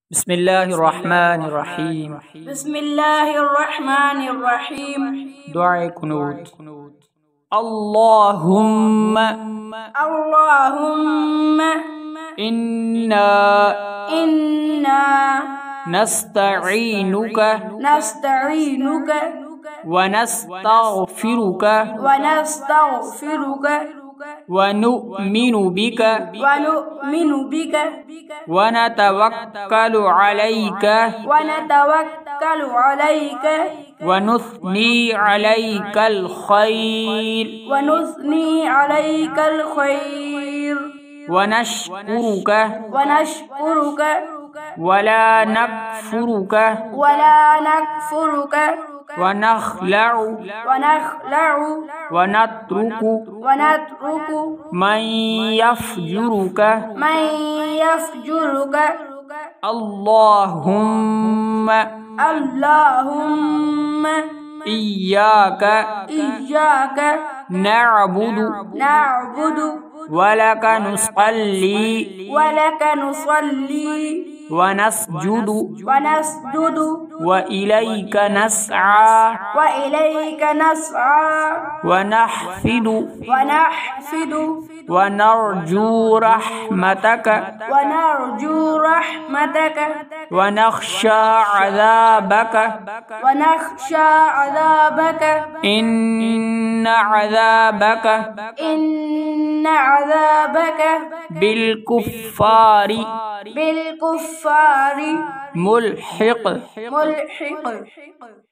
बिस्मिल्लाहिर्रहमानिर्रहीम। बिस्मिल्लाहिर्रहमानिर्रहीम। दुआ कुनूत। अल्लाहुम्मा अल्लाहुम्मा इन्ना नस्तईनुका नस्तईनुका व नस्तगफिरुका व नस्तगफिरुका व नुमिनु बिका व नुमिनु बिका व नतवक्कलु अलैका व नतवक्कलु अलैका व नुस्नी अलैकल खैर व नुस्नी अलैकल खैर व नशकुरुका वला नकफुरुका व नखलउ व नत्रुकु मन यफजुरुका अल्लाहुम्मा इय्याका नअबुदु वलका नुसल्ली व नस्जुदु व इलैका नस्आ व नहफिदु व नरजू रहमतका व नख्शा अज़ाबका इन्ना अज़ाबका बिलकुफ़्फ़ारी बिलकुफ़्फ़ारी मुल्हिक़।